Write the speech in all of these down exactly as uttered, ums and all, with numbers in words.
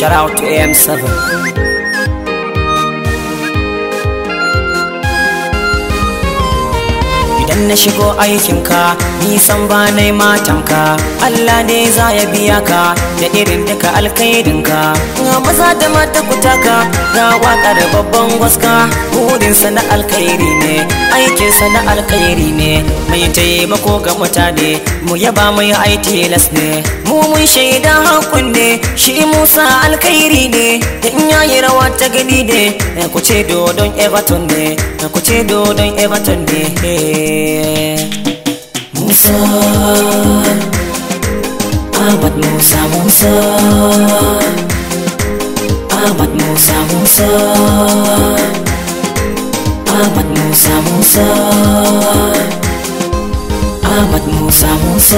shout out to A M seven. Idan na shigo aikinka nisan ba nai matanka, Allah ne za ya biya ka da irin duka alkhairinka. Ga maza da mata kutaka ga wakar babban gwaska, burinsa na alkhairi ne, aikinsa na alkhairi ne, mai taimako ga mutane, mu yaba mai aitilas ne, mu mun shaida hakun ne, shi Musa alkhairi ne, da in yayi rawa ta gani ne, ku ce dodon Everton ne, ku ce dodon Everton ne. Musa Ahmad Musa Musa Ahmad Musa Musa Ahmad Musa Musa Ahmad Musa Musa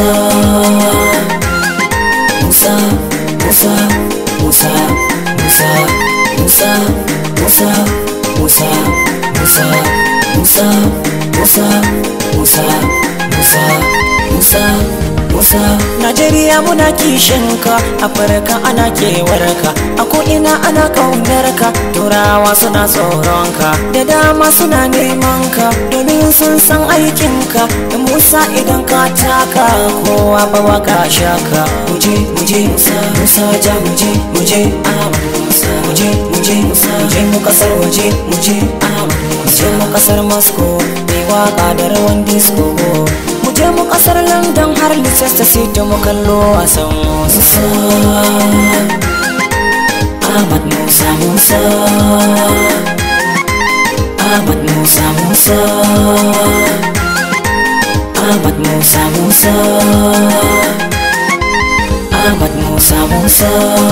Musa Musa Musa Musa Musa Musa Musa Musa Musa Musa Musa Musa Musa Musa Najeriya muna kishinka, Afirka ana kewarka, a ko'ina ana kaunarka, Turawa suna tsoronka, da dama suna nemanka, domin sun san aikinka. Da Musa idan ka taka kowa ba waka shaka. Muje muje Musa Musa ja muje muje Ahmad Musa muje muje Musa muje mu kasar waje muje Ahmad Musa mu kasar Moscow mai waka da rawan disco. Muje mu kasar London har Leicester City mu kallo wasan Musa Ahmad Musa Musa Ahmad Musa Musa Ahmad Musa Musa Ahmad Musa Musa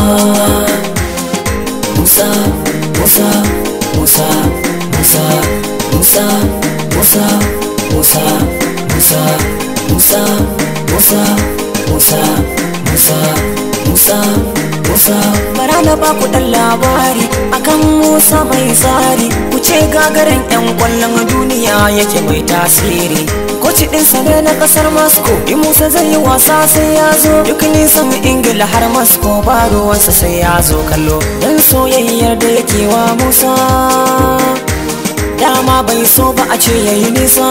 Musa Musa Musa Musa Musa Musa Musa Musa Musa Musa Musa Musa Musa Musa bara na ba ku dan labari akan Musa mai tsari, ku ce gagarin yan kwallon duniya yake mai tasiri. Koci ɗinsa ne na ƙasar Moscow, in Musa zai yi wasa sai ya zo, duk nisan Ingila har Moscow ba ruwansa sai ya zo kallo, dan soyayyar da yake wa Musa dama bai so ba a ce yayi nisa.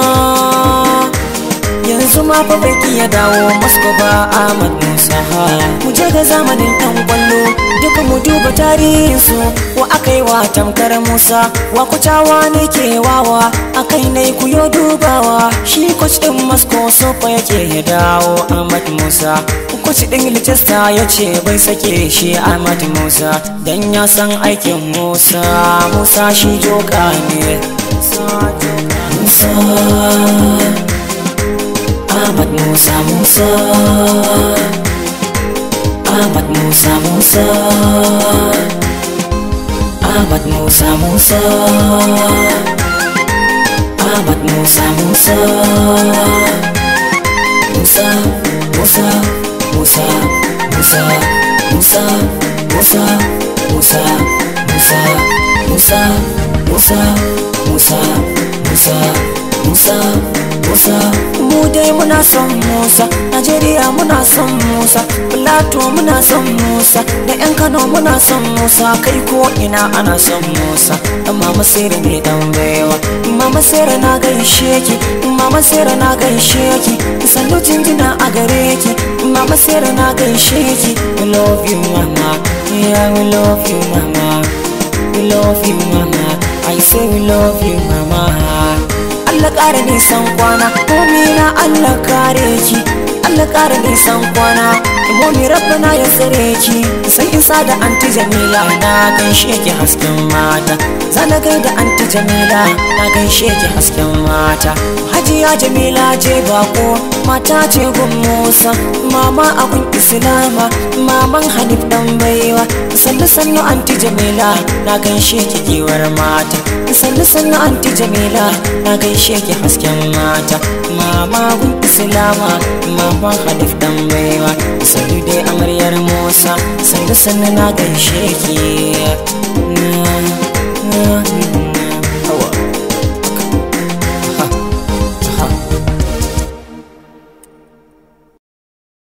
Yanzu ma fa bai ya dawo Moscow ba Ahmad Musa. Mu je ga zamanin ɗan kwallo duka mu duba tarihinsu, wa akai wa tamkar Musa, wa kutawa ne ke wawa akai nai ku yo dubawa. Shi coach ɗin Moscow so fa yake ya dawo Ahmad Musa, coach ɗin Leicester ya ce bai sake shi Ahmad Musa, dan ya san aikin Musa. Musa shi joka ne Musa Ahmad Musa Musa Ahmad Musa Musa Ahmad Musa Musa Ahmad Musa Musa Musa Musa Musa Musa Musa Musa Musa Musa Musa Musa Musa Musa Musa Musa mu dai muna son Musa, Najeriya muna son Musa, Plateau muna son Musa, da yan Kano muna son Musa, kai ko ina ana son Musa. Mama Sera ne dan baiwa, Mama Sera na gaishe ki, Mama Sera na gaishe ki, sannu jinjina a gare ki, Mama Sera na gaishe ki. We love you mama, yeah we love you mama, we love you mama, I say we love you mama. Allah ƙara nisan kwana, momina Allah kare ki, Allah ƙara nisan kwana, momi rabbana ya tsare ki. Sai isa da anti Jamila na gaishe ki hasken mata, zana gaida anti Jamila na gaishe ki hasken mata. Hajiya Jamila je bako mata ce gun Musa, mama a gun Islama, maman Hanif dan baiwa. Sannu sannu anti Jamila na gaishe ki giwar mata, sannu sannu anti Jamila na gaishe ki hasken mata. Mama gun Islama, maman Hanif dan baiwa. Sannu dai amaryar Musa, sannu sannu na gaishe ki.